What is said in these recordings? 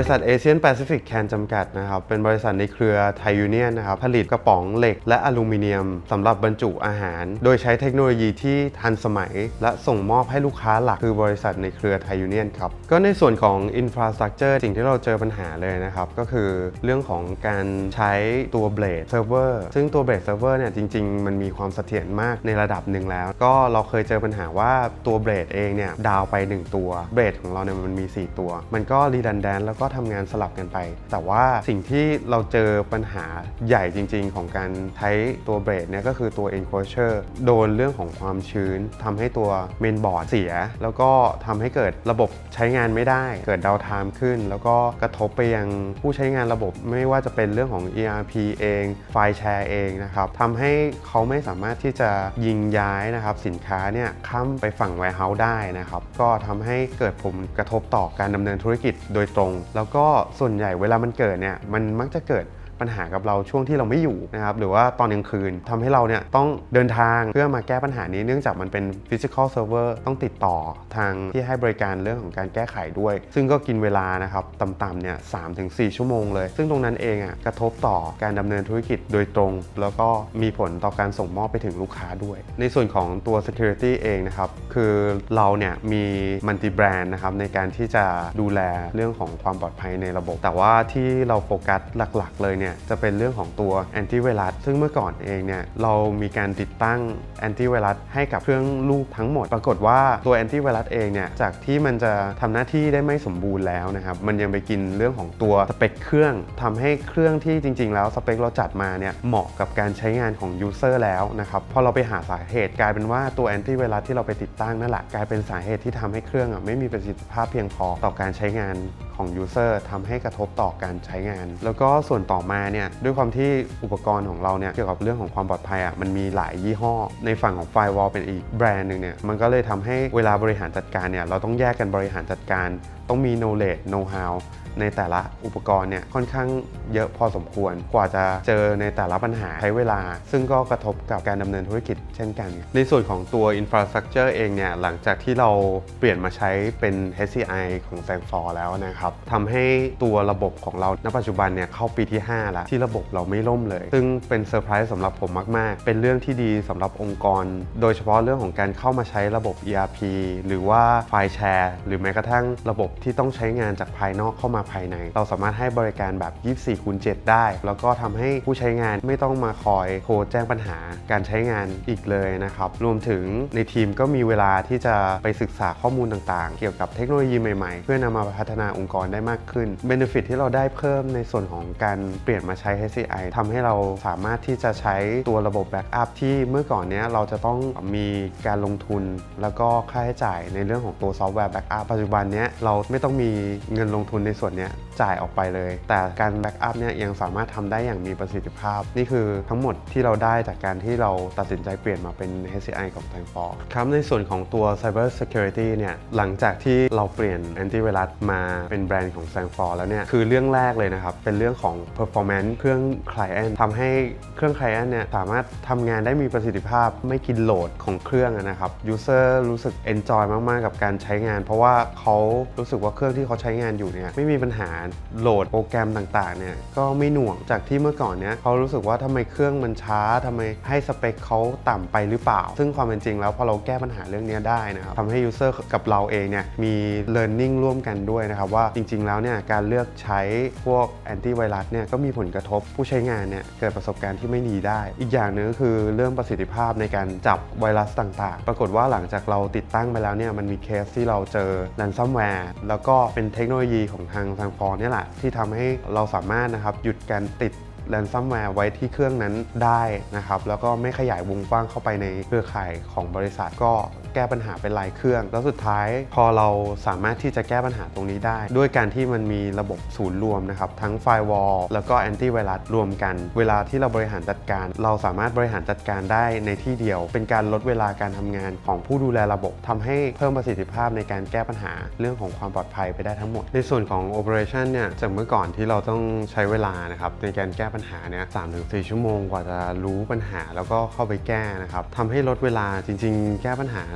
ริษัทเอเชียนแปซิฟิกแคนจำกัดนะครับเป็นบริษัทในเครือไทยยูเนียนนะครับผลิตกระป๋องเหล็กและอลูมิเนียมสำหรับบรรจุอาหารโดยใช้เทคโนโลยีที่ทันสมัยและส่งมอบให้ลูกค้าหลักคือบริษัทในเครือไทยยูเนียนครับก็ในส่วนของอินฟราสตรัคเจอร์สิ่งที่เราเจอปัญหาเลยนะครับก็คือเรื่องของการใช้ตัวเบลดเซิร์ฟเวอร์ซึ่งตัวเบลดเซิร์ฟเวอร์เนี่ยจริงๆมันมีความเสถียรมากในระดับหนึ่งแล้วก็เราเคยเจอปัญหาว่าตัวเบลดเองเนี่ยดาวไป1ตัวเบลดของเราเนี่ยมันมี4ตัวมันก็รีดันแดนแล้วก็ทำงานสลับกันไปแต่ว่าสิ่งที่เราเจอปัญหาใหญ่จริงๆของการใช้ตัวเบลดเนี่ยก็คือตัว enclosure โดนเรื่องของความชื้นทำให้ตัวเมนบอร์ดเสียแล้วก็ทำให้เกิดระบบใช้งานไม่ได้เกิดดาวน์ไทม์ขึ้นแล้วก็กระทบไปยังผู้ใช้งานระบบไม่ว่าจะเป็นเรื่องของ ERP เองไฟล์แชร์เองนะครับทำให้เขาไม่สามารถที่จะยิงย้ายนะครับสินค้าเนี่ยข้ามไปฝั่ง warehouse ได้นะครับก็ทำให้เกิดผลกระทบต่อการดำเนินธุรกิจโดยตรงแล้วก็ส่วนใหญ่เวลามันเกิดเนี่ยมันมักจะเกิดปัญหากับเราช่วงที่เราไม่อยู่นะครับหรือว่าตอนกลางคืนทำให้เราเนี่ยต้องเดินทางเพื่อมาแก้ปัญหานี้เนื่องจากมันเป็น physical server ต้องติดต่อทางที่ให้บริการเรื่องของการแก้ไขด้วยซึ่งก็กินเวลานะครับต่ำๆเนี่ย 3-4 ชั่วโมงเลยซึ่งตรงนั้นเองกระทบต่อการดำเนินธุรกิจโดยตรงแล้วก็มีผลต่อการส่งมอบไปถึงลูกค้าด้วยในส่วนของตัว security เองนะครับคือเราเนี่ยมี multi brand นะครับในการที่จะดูแลเรื่องของความปลอดภัยในระบบแต่ว่าที่เราโฟกัสหลักๆเลยเนี่ยจะเป็นเรื่องของตัวแอนตี้ไวรัสซึ่งเมื่อก่อนเองเนี่ยเรามีการติดตั้งแอนตี้ไวรัสให้กับเครื่องลูกทั้งหมดปรากฏว่าตัวแอนตี้ไวรัสเองเนี่ยจากที่มันจะทำหน้าที่ได้ไม่สมบูรณ์แล้วนะครับมันยังไปกินเรื่องของตัวสเปคเครื่องทำให้เครื่องที่จริงๆแล้วสเปคเราจัดมาเนี่ยเหมาะกับการใช้งานของยูเซอร์แล้วนะครับพอเราไปหาสาเหตุกลายเป็นว่าตัวแอนตี้ไวรัสที่เราไปติดตั้งนั่นแหละกลายเป็นสาเหตุที่ทำให้เครื่องไม่มีประสิทธิภาพเพียงพอต่อการใช้งานของยูเซอร์ทำให้กระทบต่อการใช้งานแล้วก็ส่วนต่อมาเนี่ยด้วยความที่อุปกรณ์ของเราเนี่ยเกี่ยวกับเรื่องของความปลอดภัยมันมีหลายยี่ห้อในฝั่งของ Firewall เป็นอีกแบรนด์หนึ่งเนี่ยมันก็เลยทำให้เวลาบริหารจัดการเนี่ยเราต้องแยกกันบริหารจัดการต้องมี knowledge know how ในแต่ละอุปกรณ์เนี่ยค่อนข้างเยอะพอสมควรกว่าจะเจอในแต่ละปัญหาใช้เวลาซึ่งก็กระทบกับการดำเนินธุรกิจเช่นกันในส่วนของตัว Infrastructure เองเนี่ยหลังจากที่เราเปลี่ยนมาใช้เป็น HCI ของ Sangfor แล้วนะครับทำให้ตัวระบบของเราณปัจจุบันเนี่ยเข้าปีที่5แล้วที่ระบบเราไม่ล่มเลยซึ่งเป็นเซอร์ไพรส์สำหรับผมมากๆเป็นเรื่องที่ดีสำหรับองค์กรโดยเฉพาะเรื่องของการเข้ามาใช้ระบบ ERP หรือว่าไฟล์แชร์หรือแม้กระทั่งระบบที่ต้องใช้งานจากภายนอกเข้ามาภายในเราสามารถให้บริการแบบ 24/7 ได้แล้วก็ทำให้ผู้ใช้งานไม่ต้องมาคอยโทรแจ้งปัญหาการใช้งานอีกเลยนะครับรวมถึงในทีมก็มีเวลาที่จะไปศึกษาข้อมูลต่างๆเกี่ยวกับเทคโนโลยีใหม่ๆเพื่อนำมาพัฒนาองค์กรได้มากขึ้น Benefit ที่เราได้เพิ่มในส่วนของการเปลี่ยนมาใช้ HCI ทำให้เราสามารถที่จะใช้ตัวระบบแบ็กอัพที่เมื่อก่อนนี้เราจะต้องมีการลงทุนแล้วก็ค่าใช้จ่ายในเรื่องของตัวซอฟต์แวร์แบ็กอัพปัจจุบันนี้เราไม่ต้องมีเงินลงทุนในส่วนนี้จ่ายออกไปเลยแต่การแบ็กอัพเนี่ยยังสามารถทำได้อย่างมีประสิทธิภาพนี่คือทั้งหมดที่เราได้จากการที่เราตัดสินใจเปลี่ยนมาเป็น HCI ของ Sangfor ครับในส่วนของตัว Cyber Security เนี่ยหลังจากที่เราเปลี่ยนแอนตี้ไวรัสมาเป็นแบรนด์ของ Sangfor แล้วเนี่ยคือเรื่องแรกเลยนะครับเป็นเรื่องของ performance เครื่อง Client ทำให้เครื่อง Client เนี่ยสามารถทำงานได้มีประสิทธิภาพไม่กินโหลดของเครื่องนะครับ User รู้สึก enjoy มากๆกับการใช้งานเพราะว่าเขารู้สึกว่าเครื่องที่เขาใช้งานอยู่เนี่ยไม่มีปัญหาโหลดโปรแกรมต่างๆเนี่ยก็ไม่หน่วงจากที่เมื่อก่อนเนี่ยเขารู้สึกว่าทำไมเครื่องมันช้าทำไมให้สเปคเขาต่ำไปหรือเปล่าซึ่งความเป็นจริงแล้วพอเราแก้ปัญหาเรื่องนี้ได้นะครับทำให้ User กับเราเองเนี่ยมี learning ร่วมกันด้วยนะครับว่าจริงๆแล้วเนี่ยการเลือกใช้พวกแอนตี้ไวรัสเนี่ยก็มีผลกระทบผู้ใช้งานเนี่ยเกิดประสบการณ์ที่ไม่ดีได้อีกอย่างหนึ่งก็คือเรื่องประสิทธิภาพในการจับไวรัสต่างๆปรากฏว่าหลังจากเราติดตั้งไปแล้วเนี่ยมันมีเคสที่เราเจอ ransomware แล้วก็เป็นเทคโนโลยีของทาง Sangfor เนี่ยแหละที่ทำให้เราสามารถนะครับหยุดการติดransomware ไว้ที่เครื่องนั้นได้นะครับแล้วก็ไม่ขยายวงกว้างเข้าไปในเครือข่ายของบริษัทก็แก้ปัญหาเป็นรายเครื่องแล้วสุดท้ายพอเราสามารถที่จะแก้ปัญหาตรงนี้ได้ด้วยการที่มันมีระบบศูนย์รวมนะครับทั้ง Firewall แล้วก็ Anti Virus รวมกันเวลาที่เราบริหารจัดการเราสามารถบริหารจัดการได้ในที่เดียวเป็นการลดเวลาการทำงานของผู้ดูแลระบบทำให้เพิ่มประสิทธิภาพในการแก้ปัญหาเรื่องของความปลอดภัยไปได้ทั้งหมดในส่วนของ Operation เนี่ยจากเมื่อก่อนที่เราต้องใช้เวลานะครับในการแก้ปัญหาเนี่ย 3-4 ชั่วโมงกว่าจะรู้ปัญหาแล้วก็เข้าไปแก้นะครับทำให้ลดเวลาจริงๆแก้ปัญหา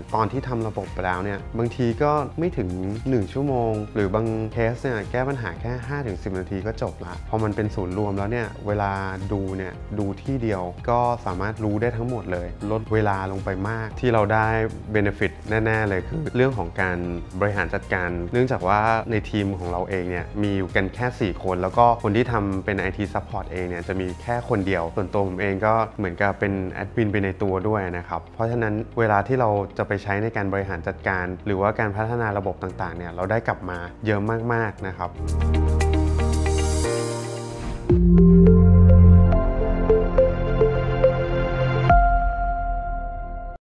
ตอนที่ทำระบบไปแล้วเนี่ยบางทีก็ไม่ถึง1ชั่วโมงหรือบางเคสเนี่ยแก้ปัญหาแค่ 5-10 นาทีก็จบละพอมันเป็นศูนย์รวมแล้วเนี่ยเวลาดูเนี่ยดูที่เดียวก็สามารถรู้ได้ทั้งหมดเลยลดเวลาลงไปมากที่เราได้ benefit แน่ๆเลยคือเรื่องของการบริหารจัดการเนื่องจากว่าในทีมของเราเองเนี่ยมีอยู่กันแค่4คนแล้วก็คนที่ทำเป็น IT Support เองเนี่ยจะมีแค่คนเดียวส่วนตัวผมเองก็เหมือนกับเป็นแอดมินไปในตัวด้วยนะครับเพราะฉะนั้นเวลาที่เราจะไปใช้ในการบริหารจัดการหรือว่าการพัฒนาระบบต่างๆเนี่ยเราได้กลับมาเยอะมากๆนะครับ